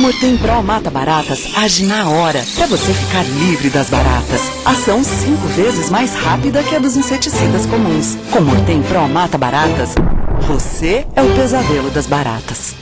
Mortem Pro Mata Baratas age na hora para você ficar livre das baratas. Ação 5 vezes mais rápida que a dos inseticidas comuns. Com Mortem Pro Mata Baratas, você é o pesadelo das baratas.